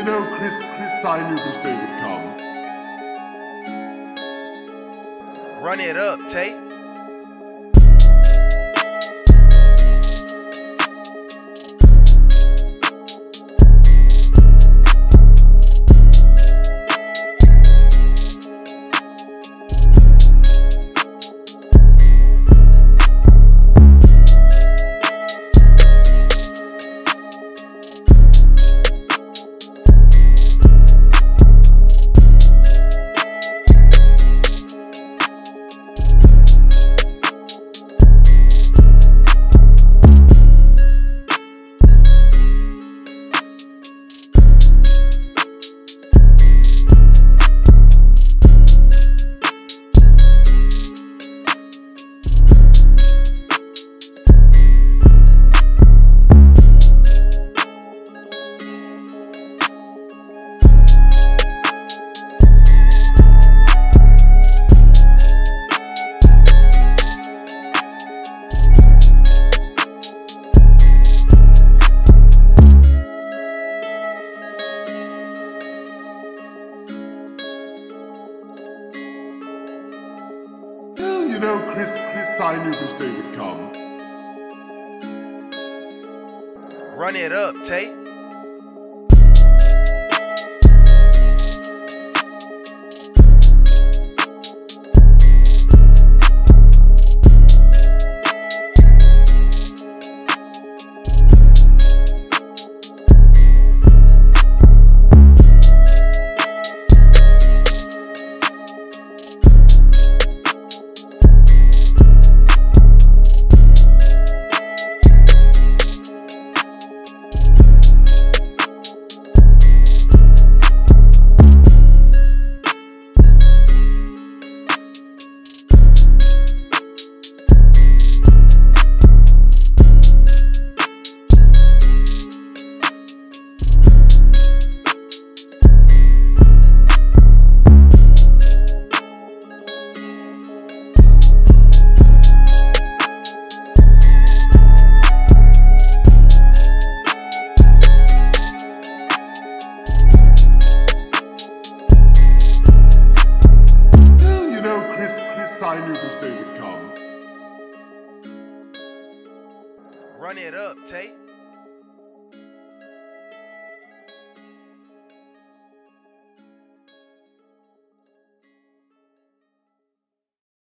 know, I knew this day would come. Run it up, Tay. You know, I knew this day would come. Run it up, Tay. I knew this day would come. Run it up, Tay.